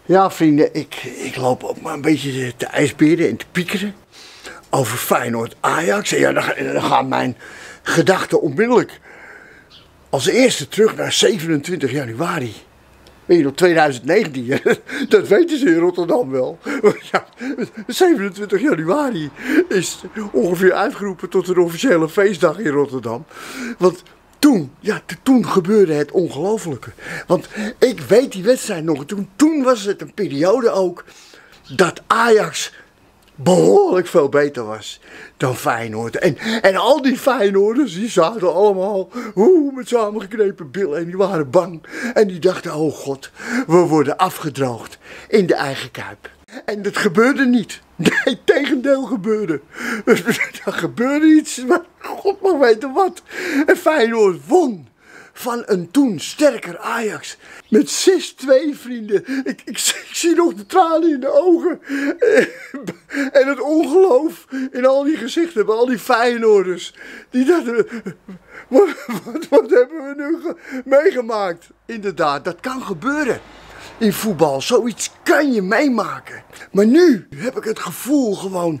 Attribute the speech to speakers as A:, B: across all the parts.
A: Ja, vrienden, ik loop ook maar een beetje te ijsberen en te piekeren over Feyenoord-Ajax. En ja, dan gaan mijn gedachten onmiddellijk als eerste terug naar 27 januari. Weet je nog, 2019, dat weten ze in Rotterdam wel. Ja, 27 januari is ongeveer uitgeroepen tot een officiële feestdag in Rotterdam. Want toen gebeurde het ongelofelijke. Want ik weet die wedstrijd nog. Toen was het een periode ook dat Ajax behoorlijk veel beter was dan Feyenoord. En al die Feyenoorders, die zaten allemaal met samengeknepen billen en die waren bang. En die dachten, oh god, we worden afgedroogd in de eigen kuip. En dat gebeurde niet. Nee, tegendeel gebeurde. Er gebeurde iets, maar god mag weten wat. En Feyenoord won van een toen sterker Ajax. Met 6-2, vrienden. Ik zie nog de tranen in de ogen. En het ongeloof in al die gezichten bij al die Feyenoorders. Die dachten, wat hebben we nu meegemaakt? Inderdaad, dat kan gebeuren in voetbal. Zoiets kan je meemaken. Maar nu heb ik het gevoel gewoon,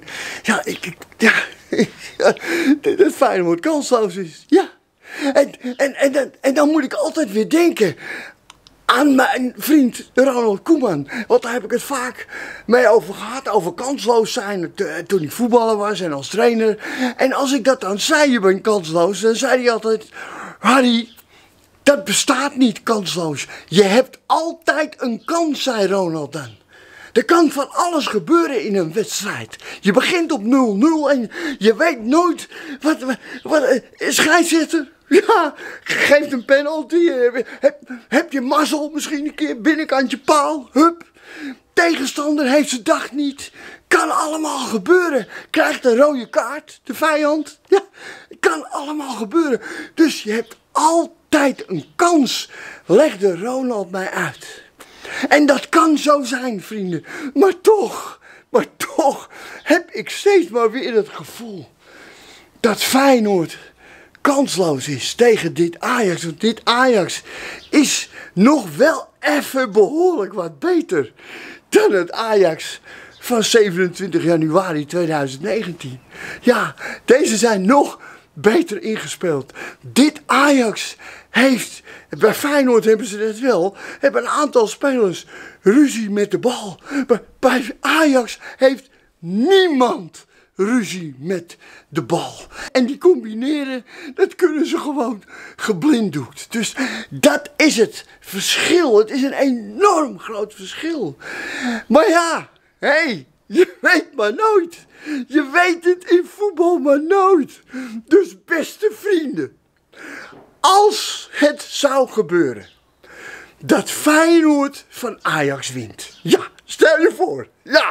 A: dat Feyenoord kansloos is. Ja. En dan moet ik altijd weer denken aan mijn vriend Ronald Koeman. Want daar heb ik het vaak mee over gehad, over kansloos zijn toen ik voetballer was en als trainer. En als ik dat dan zei, je bent kansloos, dan zei hij altijd, Harry, dat bestaat niet kansloos. Je hebt altijd een kans, zei Ronald dan. Er kan van alles gebeuren in een wedstrijd. Je begint op 0-0 en je weet nooit wat scheidsrechter. Ja, geeft een penalty. Heb je mazzel misschien een keer binnenkantje paal. Hup. Tegenstander heeft zijn dag niet. Kan allemaal gebeuren. Krijgt een rode kaart, de vijand. Ja, kan allemaal gebeuren. Dus je hebt altijd een kans, legde Ronald mij uit. En dat kan zo zijn, vrienden. Maar toch heb ik steeds maar weer het gevoel dat Feyenoord kansloos is tegen dit Ajax. Want dit Ajax is nog wel even behoorlijk wat beter dan het Ajax van 27 januari 2019. Ja, deze zijn nog beter ingespeeld. Dit Ajax heeft, bij Feyenoord hebben ze dat wel, hebben een aantal spelers ruzie met de bal. Bij Ajax heeft niemand ruzie met de bal. En die combineren, dat kunnen ze gewoon geblinddoekt. Dus dat is het verschil. Het is een enorm groot verschil. Maar ja, je weet maar nooit. Je weet het in voetbal maar nooit. Dus beste vrienden, als het zou gebeuren dat Feyenoord van Ajax wint. Ja, stel je voor. Ja.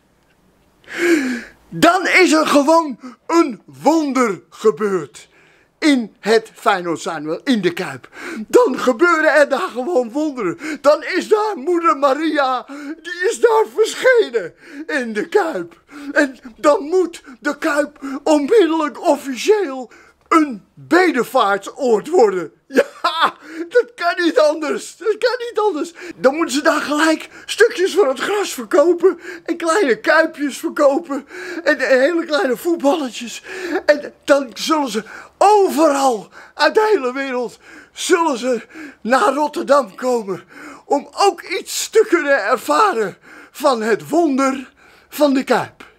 A: Dan is er gewoon een wonder gebeurd in het Feyenoordstadion, in de Kuip. Dan gebeuren er daar gewoon wonderen. Dan is daar moeder Maria, die is daar verschenen in de Kuip. En dan moet de Kuip onmiddellijk officieel een bedevaartsoord worden. Ja, dat kan niet anders. Dat kan niet anders. Dan moeten ze daar gelijk stukjes van het gras verkopen. En kleine kuipjes verkopen. En hele kleine voetballetjes. En dan zullen ze overal uit de hele wereld zullen ze naar Rotterdam komen. Om ook iets te kunnen ervaren van het wonder van de Kuip.